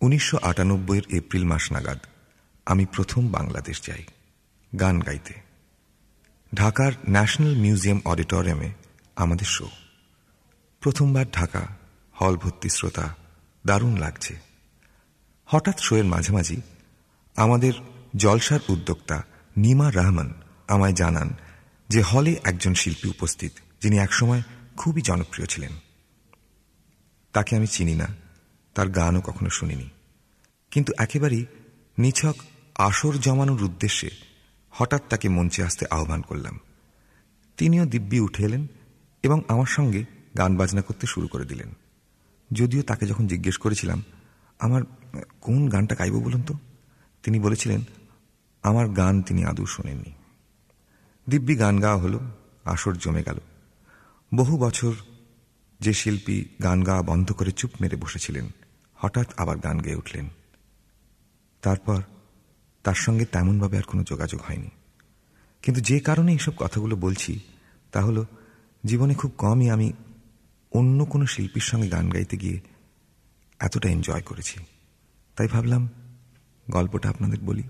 1998 April মাস নাগাদ আমি প্রথম বাংলাদেশ যাই গান গাইতে। ঢাকার ন্যাশনাল মিউজিয়াম অডিটোরিয়ামে আমাদের শো। প্রথমবার ঢাকা, হল ভর্তি শ্রোতা, দারুণ লাগছে। হঠাৎ শোয়ের মাঝামাঝি আমাদের জলসার উদ্যোক্তা নিমা রহমান আমায় জানান যে হলে একজন শিল্পী উপস্থিত যিনি একসময় খুবই জনপ্রিয় ছিলেন। তাকে আমি চিনি না, তার গানও কখনো শুনিনি, কিন্তু একেবারেই নিছক আসর জমানোর উদ্দেশ্যে হঠাৎ তাকে মঞ্চে আসতে আহ্বান করলাম। তিনিও দিব্যি উঠে এলেন এবং আমার সঙ্গে গান বাজনা করতে শুরু করে দিলেন। যদিও তাকে যখন জিজ্ঞেস করেছিলাম আমার কোন গানটা গাইব বলুন তো, তিনি বলেছিলেন আমার গান তিনি আদৌ শোনেননি। দিব্যি গান গাওয়া হলো, আসর জমে গেল। বহু বছর যে শিল্পী গান গাওয়া বন্ধ করে চুপ মেরে বসেছিলেন হঠাৎ আবার গান গেয়ে উঠলেন। তারপর তার সঙ্গে তেমনভাবে আর কোনো যোগাযোগ হয়নি। কিন্তু যে কারণে এইসব কথাগুলো বলছি তা হলো জীবনে খুব কমই আমি অন্য কোনো শিল্পীর সঙ্গে গান গাইতে গিয়ে এতটা এনজয় করেছি। তাই ভাবলাম গল্পটা আপনাদের বলি।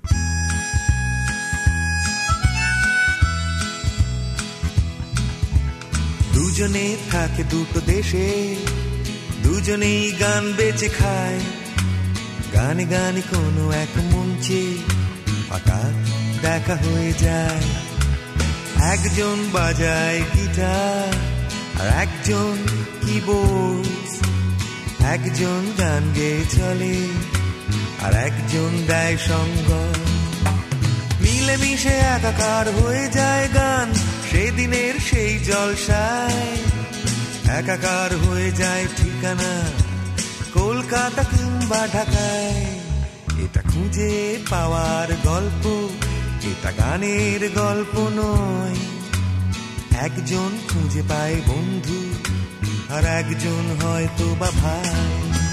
দুজনে থাকে দুটো দেশে, দুজনেই গান বেচে খায়। গানে গানে কোনো এক মঞ্চে হঠাৎ দেখা হয়ে যায়। একজন বাজায় গিটার আর একজন কিবোর্ড, একজন গান গেয়ে চলে আর একজন দেয় সঙ্গ। মিলেমিশে একাকার হয়ে যায় গান সেদিনের সেই জলসায়। একাকার হয়ে যায় ঠিকানা কলকাতা কিংবা ঢাকায়। এটা খুঁজে পাওয়ার গল্প, এটা গানের গল্প নয়। একজন খুঁজে পায় বন্ধু আর একজন হয়তো বা ভাই।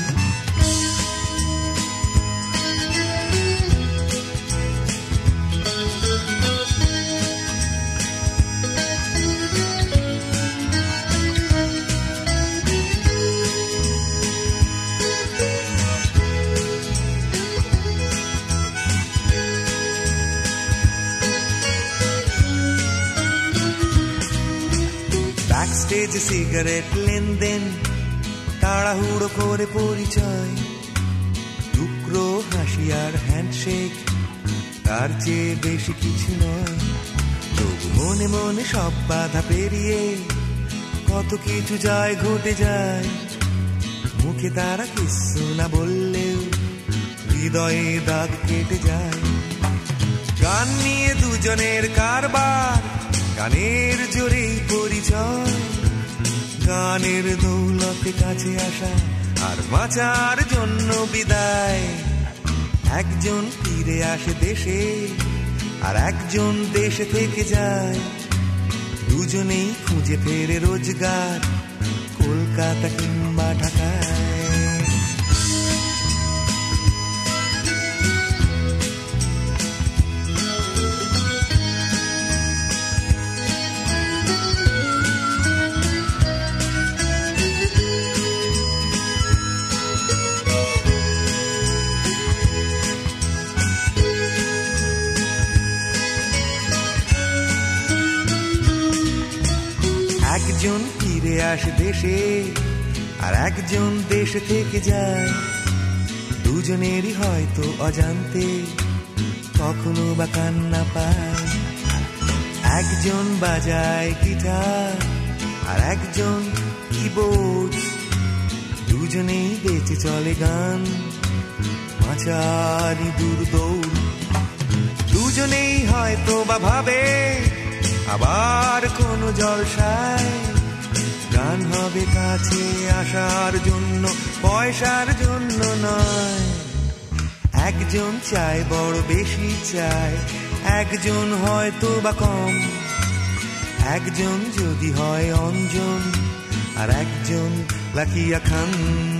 ব্যাকস্টেজে সিগারেট লেনদেন, তাড়াহুড়ো করে পরিচয়, টুকরো হাসি আর হ্যান্ডশেক, তার চেয়ে বেশি কিছু নয়। তবু মনে মনে সব বাধা পেরিয়ে কত কিছু যায় ঘটে যায়। মুখে তারা কিছু না বললেও হৃদয়ে দাগ কেটে যায়। গান নিয়ে দুজনের কারবার, গানের জোরেই পরিচয়। গানের দৌলতে কাছে আসা আর বাঁচার জন্য বিদায়। একজন ফিরে আসে দেশে আর একজন দেশে থেকে যায়। দুজনেই খুঁজে ফেরে রোজগার কলকাতা কিংবা ঢাকায়। একজন ফিরে আসে দেশে আর একজন দেশে থেকে যায়। দুজনেরই হয়তো অজান্তে কখনো বা কান্না পায়। একজন বাজায় গিটার আর একজন কিবোর্ড, দুজনেই বেঁচে চলে গান মাঝারি দূর দৌড়। দুজনেই হয়তো বা ভাবে আবার কোন জলসায় গান হবে কাছে আসার জন্য, পয়সার জন্য নয়। একজন চায় বড় বেশি চায়, একজন হয়তো বা কম। একজন যদি হয় অঞ্জন আর একজন লাকিয়া খান।